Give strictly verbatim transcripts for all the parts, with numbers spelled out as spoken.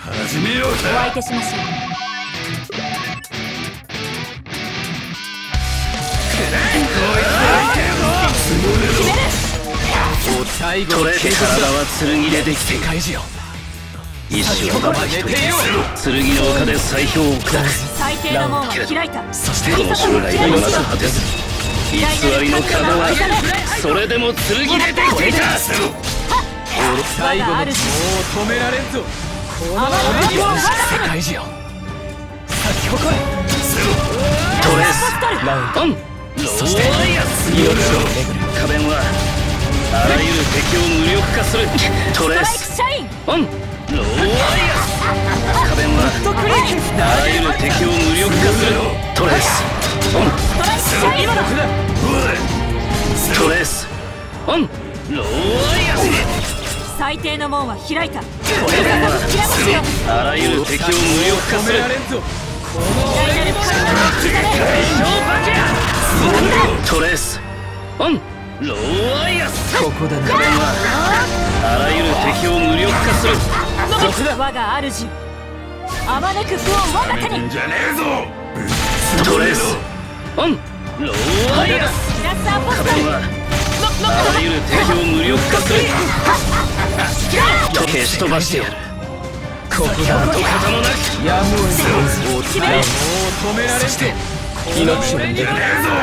始めようお相手しましょう。 最後の警察は剣でできて世界中一種は黙って剣の丘で最強を砕く。 最低の門は開いた。 そしてこの将来がいまだ果てず偽りの壁はそれでも剣でできていた。最後のもう止められんぞ。この剣は世界中咲き誇れ。トレースラウンドそして命を巡る仮面はあらゆる敵を無力化する。トレースオンローアイアス仮面はあらゆる敵を無力化する。トレースオントレースオンローアイアス最低の門は開いた。 これはあらゆる敵を無力化する。トレースオンローアイアスここだな。仮面はあらゆる敵を無力化する。 我が主あまねく不を我が手に。 じゃねえぞ。 トレースオンローアイアス仮面はあらゆる敵を無力化する。消し飛ばしてやる。ここだ。跡形もなくやむを得ずもう止められて命を狙えぞ。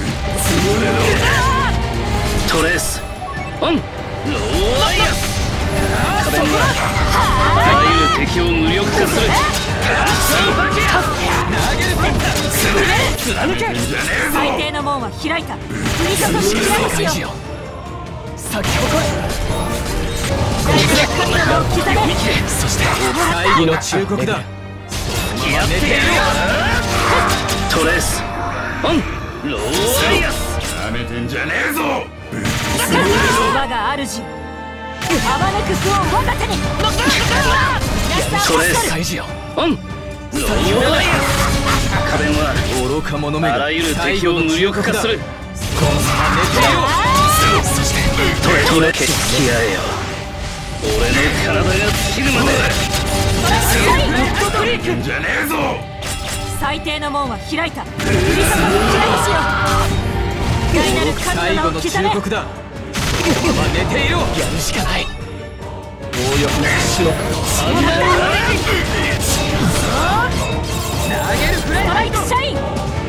トレースオンローアイアス仮面はあらゆる敵を無力化する。 最低の門は開いた。振りかこしきらめしよ。 咲き誇れ。そして大義の忠告だ。トレースオンローアイアスなめてんじゃねえぞ。 我が主あまねく不を我が手に。 トレース開示よオンローアイアス仮面は愚か者めがあらゆる敵を無力化する。そしてトレトレ消しき合えよ。俺の体が尽きるまで。 なめてんじゃねえぞ。 最低の門は開いた。振りかこきらめしよ。大なる神の名を刻め。 忠告だ。寝ていろ。やるしかない。強欲な死の投げるフレストライクシャイン。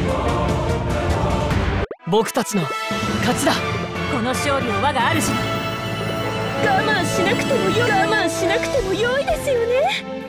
僕たちの勝ちだ。 この勝利を我が主我慢しなくてもよ我慢しなくても良いですよね。